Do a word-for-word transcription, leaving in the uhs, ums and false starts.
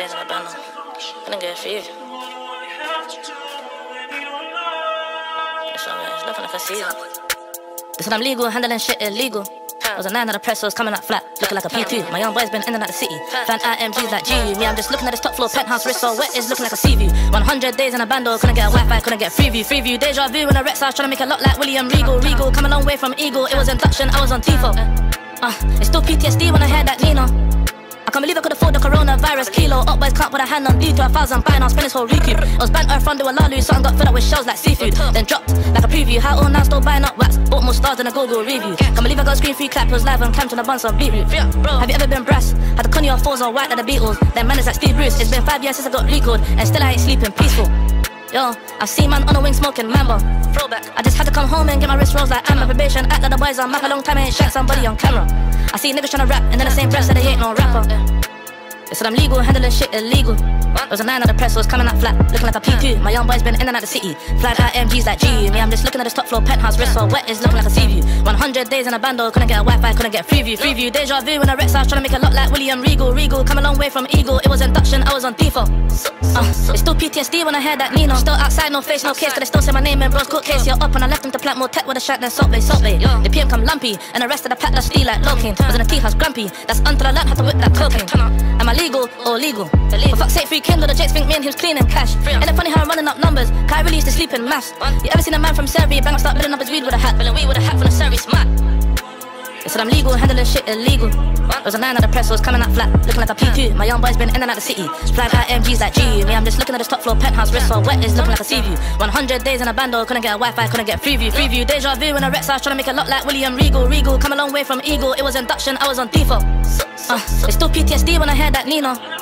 days in a band. Couldn't get a few. It's looking like a season. They said I'm legal, handling shit illegal. I was a nine out of press, so it's coming out flat, looking like a P two. My young boy's been in and out the city. Fan I M Gs like G U. Me, I'm just looking at this top floor penthouse, wrist so wet, it's looking like a sea view. one hundred days in a bando, couldn't get a Wi-Fi, couldn't get free view. Free view, deja vu in a Rex house, trying to make a lot like William Regal. Regal, come a long way from Eagle, it was induction, I was on T F O. Uh, it's still P T S D when I hear that Nino. I can't believe I could afford the coronavirus kilo. Up boys can't put a hand on D to a thousand pound. I'll spend this whole recoup. It was bent earth under a lalu. Something got filled up with shells like seafood. Then dropped like a preview. How old now still buying up wax. Bought more stars than a Google review. Can't believe I got a screen free clap. It was live on cam to the buns on beetroot. Have you ever been brass? Had the Connie or fours or white like the Beatles. Then man is like Steve Bruce. It's been five years since I got recalled. And still I ain't sleeping peaceful. Yo, I've seen man on a wing smoking Mamba. Throwback. I just had to come home and get my wrist rolls like I'm a probation. Act like the boys on map a long time. I ain't shanked somebody on camera. I see niggas tryna rap and then the same breath said they ain't no rapper. They said I'm legal, handling shit illegal. It was a nine out of press, so it's coming out flat, looking like a P two. My young boy's been in and out the city. Flying I M Gs like G U. Me, I'm just looking at this top floor penthouse, wrist so wet, it's looking like a sea view. one hundred days in a bando, couldn't get a Wi-Fi, couldn't get free view. Free view, deja vu in a Rex house, trying to make a lot like William Regal. Regal, come a long way from Eagle, it was induction, I was on T F O. Uh, it's still P T S D when I hear that Nino. Still outside, no face, no case, cause they still say my name in bro's court case. You're up and I left him to plant more tech with a shot than Salt Bay, Salt Bay. The P M come lumpy, and the rest of the pack that's steal like Locaine. Was in a tea house grumpy, that's until I learned how to whip that cocaine. Am I legal or legal? For fuck's sake, free Kindle, the Jakes think me and him's cleaning cash. Ain't it funny how I'm running up numbers? Cause I really used to sleep in maths. You ever seen a man from Surrey bang up start building up his weed with a hat? Building weed with a hat from the Surrey smart. They said I'm legal, handling shit illegal. It was a nine out of press, so it's coming out flat, looking like a P two. My young boy's been in and out the city. Flying I M Gs like G U. Me, I'm just looking at this top floor penthouse, wrist so wet, it's looking like a sea view. one hundred days in a bando, couldn't get a Wi-Fi, couldn't get free view. Free view, deja vu in a Rex house, trying to make a lot like William Regal. Regal, come a long way from Eagle, it was induction, I was on T F O. Uh, it's still P T S D when I hear that Nino.